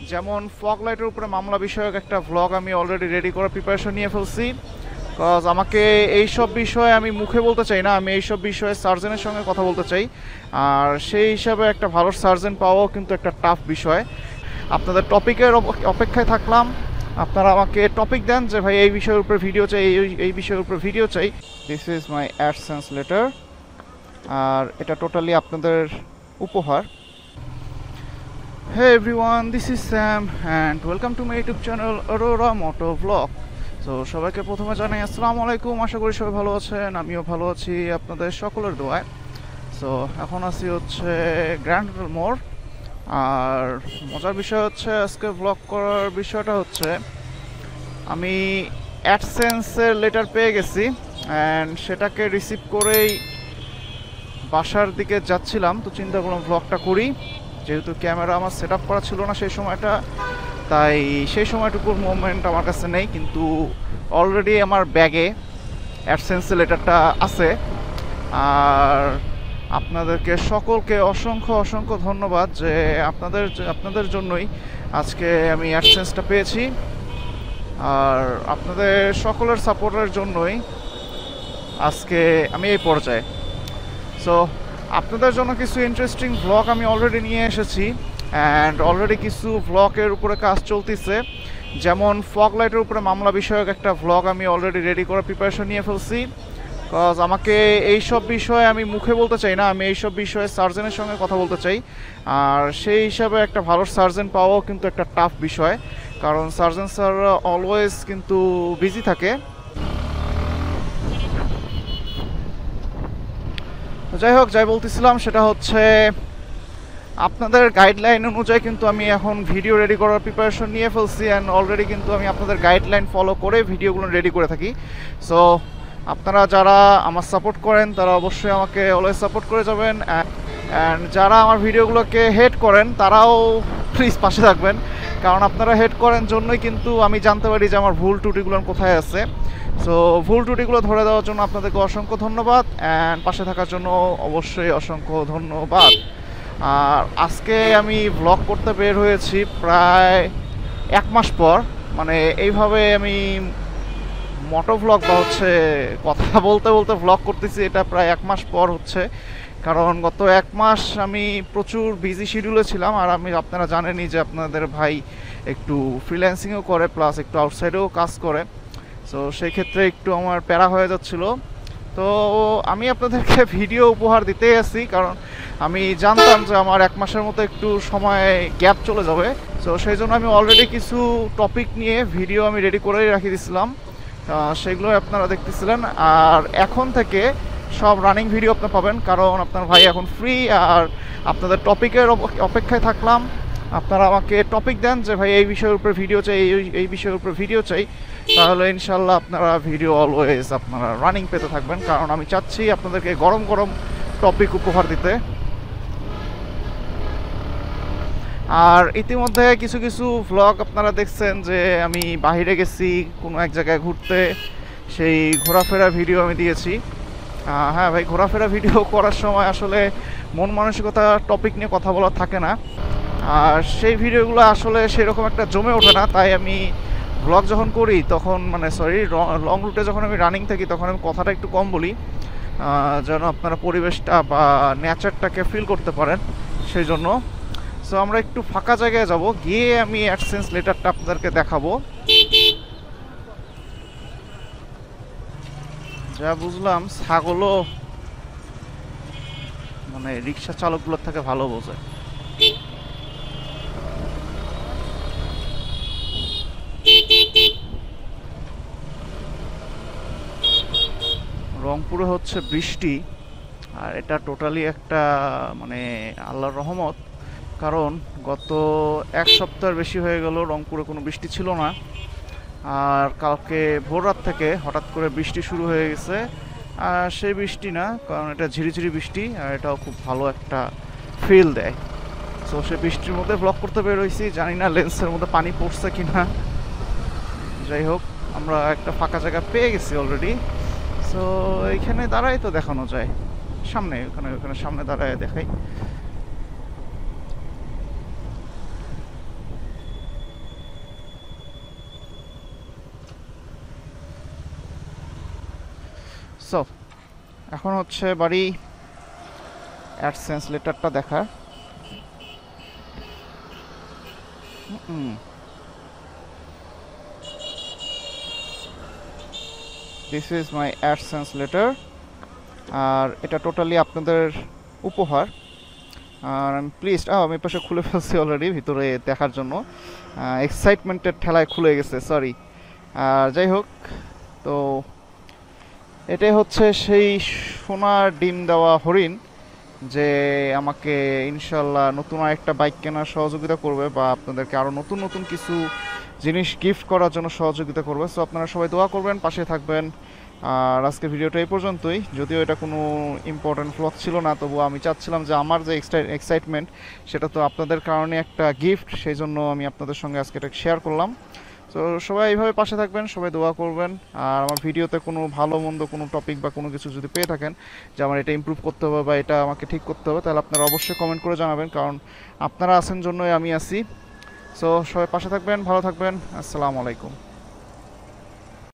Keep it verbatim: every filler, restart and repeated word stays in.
যেমন ফগ লাইটের উপরে মামলা বিষয়ক একটা ভ্লগ আমি অলরেডি রেডি করার প্রিপারেশন নিয়ে ফেলছি। কজ আমাকে এইসব বিষয়ে আমি মুখে বলতে চাই না, আমি এইসব বিষয়ে সার্জেনের সঙ্গে কথা বলতে চাই। আর সেই হিসাবে একটা ভালো সার্জেন পাওয়াও কিন্তু একটা টাফ বিষয়। আপনাদের টপিকের অপেক্ষায় থাকলাম, আপনারা আমাকে টপিক দেন যে ভাই এই বিষয়ের উপরে ভিডিও চাই, এই বিষয়ের উপরে ভিডিও চাই। This is my AdSense letter, আর এটা টোটালি আপনাদের উপহার। Hey everyone, this is Sam and welcome to my YouTube channel Aurora Motovlog. So সবাইকে প্রথমে জানাই আসসালামু আলাইকুম, আশা করি সবাই ভালো আছেন, আমিও ভালো আছি আপনাদের সকলের দোয়ায়। সো এখন আছি হচ্ছে গ্র্যান্ড হোটেল মোড়। আর মজার বিষয় হচ্ছে আজকে ব্লগ করার বিষয়টা হচ্ছে আমি অ্যাডসেন্সের লেটার পেয়ে গেছি অ্যান্ড সেটাকে রিসিভ করেই বাসার দিকে যাচ্ছিলাম। তো চিন্তা করলাম ব্লগটা করি, যেহেতু ক্যামেরা আমার সেট আপ করা ছিল না সেই সময়টা, তাই সেই সময়টুকুর মোমেন্ট আমার কাছে নেই, কিন্তু অলরেডি আমার ব্যাগে অ্যাডসেন্সের লেটারটা আছে। আর আপনাদেরকে সকলকে অসংখ্য অসংখ্য ধন্যবাদ যে আপনাদের আপনাদের জন্যই আজকে আমি অ্যাডসেন্সটা পেয়েছি, আর আপনাদের সকলের সাপোর্টের জন্যই আজকে আমি এই পর্যায়ে। সো আপনাদের জন্য কিছু ইন্টারেস্টিং ভ্লগ আমি অলরেডি নিয়ে এসেছি অ্যান্ড অলরেডি কিছু ভ্লগের উপরে কাজ চলতেছে। যেমন ফগ লাইটের উপরে মামলা বিষয়ক একটা ভ্লগ আমি অলরেডি রেডি করার প্রিপারেশন নিয়ে ফেলছি। কজ আমাকে এইসব বিষয়ে আমি মুখে বলতে চাই না, আমি এইসব বিষয়ে সার্জেনের সঙ্গে কথা বলতে চাই। আর সেই হিসাবে একটা ভালো সার্জেন পাওয়াও কিন্তু একটা টাফ বিষয়, কারণ সার্জেন স্যাররা অলওয়েজ কিন্তু বিজি থাকে। যাই হোক, যাই বলতেছিলাম সেটা হচ্ছে আপনাদের গাইডলাইন অনুযায়ী কিন্তু আমি এখন ভিডিও রেডি করার প্রিপারেশন নিয়ে ফেলছি অ্যান্ড অলরেডি কিন্তু আমি আপনাদের গাইডলাইন ফলো করে ভিডিওগুলো রেডি করে থাকি। সো আপনারা যারা আমার সাপোর্ট করেন তারা অবশ্যই আমাকে অলওয়েজ সাপোর্ট করে যাবেন, অ্যান্ড যারা আমার ভিডিওগুলোকে হেট করেন তারাও প্লিজ পাশে থাকবেন, কারণ আপনারা হেট করেন জন্যই কিন্তু আমি জানতে পারি যে আমার ভুল ত্রুটিগুলো কোথায় আছে। সো ভুল ত্রুটিগুলো ধরে দেওয়ার জন্য আপনাদেরকে অসংখ্য ধন্যবাদ অ্যান্ড পাশে থাকার জন্য অবশ্যই অসংখ্য ধন্যবাদ। আর আজকে আমি ব্লগ করতে বের হয়েছি প্রায় এক মাস পর, মানে এইভাবে আমি মোটো ভ্লগ বা হচ্ছে কথা বলতে বলতে ভ্লগ করতেছি, এটা প্রায় এক মাস পর হচ্ছে। কারণ গত এক মাস আমি প্রচুর বিজি শিডিউলে ছিলাম, আর আমি আপনারা জানেনই যে আপনাদের ভাই একটু ফ্রিল্যান্সিংও করে প্লাস একটু আউটসাইডেও কাজ করে। সো সেই ক্ষেত্রে একটু আমার প্যারা হয়ে যাচ্ছিল। তো আমি আপনাদেরকে ভিডিও উপহার দিতেই আছি, কারণ আমি জানতাম যে আমার এক মাসের মতো একটু সময় গ্যাপ চলে যাবে। সো সেই জন্য আমি অলরেডি কিছু টপিক নিয়ে ভিডিও আমি রেডি করেই রাখি দিয়েছিলাম, সেগুলো আপনারা দেখতেছিলেন। আর এখন থেকে সব রানিং ভিডিও আপনারা পাবেন, কারণ আপনার ভাই এখন ফ্রি। আর আপনাদের টপিকের অপেক্ষায় থাকলাম, আপনারা আমাকে টপিক দেন যে ভাই এই বিষয়ের উপরে ভিডিও চাই, এই বিষয়ের উপরে ভিডিও চাই, তাহলে ইনশাল্লাহ আপনারা ভিডিও অলওয়েজ আপনারা রানিং পেতে থাকবেন, কারণ আমি চাচ্ছি আপনাদেরকে গরম গরম টপিক উপহার দিতে। আর ইতিমধ্যে কিছু কিছু ভ্লগ আপনারা দেখছেন যে আমি বাইরে গেছি কোনো এক জায়গায় ঘুরতে, সেই ঘোরাফেরা ভিডিও আমি দিয়েছি। হ্যাঁ ভাই, ঘোরাফেরা ভিডিও করার সময় আসলে মন মানসিকতা টপিক নিয়ে কথা বলা থাকে না, আর সেই ভিডিওগুলো আসলে সেরকম একটা জমে ওঠে না। তাই আমি ব্লগ যখন করি তখন মানে সরি লং রুটে যখন আমি রানিং থাকি তখন আমি কথাটা একটু কম বলি, যেন আপনারা পরিবেশটা বা নেচারটাকে ফিল করতে পারেন সেই জন্য। সো আমরা একটু ফাঁকা জায়গায় যাব, গিয়ে আমি অ্যাডসেন্স লেটারটা আপনাদেরকে দেখাবো। যা বুঝলাম ছাগলও মানে রিক্সা চালকগুলোর থেকে ভালো বোঝে। রংপুরে হচ্ছে বৃষ্টি, আর এটা টোটালি একটা মানে আল্লাহর রহমত, কারণ গত এক সপ্তাহের বেশি হয়ে গেল রংপুরে কোনো বৃষ্টি ছিল না। আর কালকে ভোর রাত থেকে হঠাৎ করে বৃষ্টি শুরু হয়ে গেছে, আর সেই বৃষ্টি না, কারণ এটা ঝিরিঝিরি বৃষ্টি, আর এটাও খুব ভালো একটা ফিল দেয়। সো সেই বৃষ্টির মধ্যে ব্লগ করতে বের হয়েছি, জানি না লেন্সের মধ্যে পানি পড়ছে কি না। যাই হোক, আমরা একটা ফাঁকা জায়গা পেয়ে গেছি অলরেডি। সো এইখানে দাঁড়াই তো দেখানো যায়, সামনে ওখানে ওখানে সামনে দাঁড়ায় দেখাই। সো এখন হচ্ছে বাড়ি অ্যাডসেন্স লেটারটা দেখা। This is my AdSense letter, আর এটা টোটালি আপনাদের উপহার। আর আমি প্লিজ আমি পাশে খুলে ফেলছি অলরেডি ভিতরে দেখার জন্য, এক্সাইটমেন্টের ঠেলায় খুলে গেছে, সরি। আর যাই হোক, তো এটাই হচ্ছে সেই সোনার ডিম দেওয়া হরিণ যে আমাকে ইনশাল্লাহ নতুন আরেকটা বাইক কেনার সহযোগিতা করবে, বা আপনাদেরকে আরও নতুন নতুন কিছু জিনিস গিফট করার জন্য সহযোগিতা করবে। সো আপনারা সবাই দোয়া করবেন, পাশে থাকবেন। আর আজকের ভিডিওটা এই পর্যন্তই, যদিও এটা কোনো ইম্পর্টেন্ট ভ্লগ ছিল না, তবুও আমি চাচ্ছিলাম যে আমার যে এক্সাইটমেন্ট সেটা তো আপনাদের কারণে একটা গিফট, সেই জন্য আমি আপনাদের সঙ্গে আজকে এটা শেয়ার করলাম। তো সবাই এইভাবে পাশে থাকবেন, সবাই দোয়া করবেন। আর আমার ভিডিওতে কোনো ভালো মন্দ কোনো টপিক বা কোনো কিছু যদি পেয়ে থাকেন যে আমার এটা ইমপ্রুভ করতে হবে বা এটা আমাকে ঠিক করতে হবে, তাহলে আপনারা অবশ্যই কমেন্ট করে জানাবেন, কারণ আপনারা আছেন জন্যই আমি আছি। সো সবাই পাশে থাকবেন, ভালো থাকবেন। আসসালামু আলাইকুম।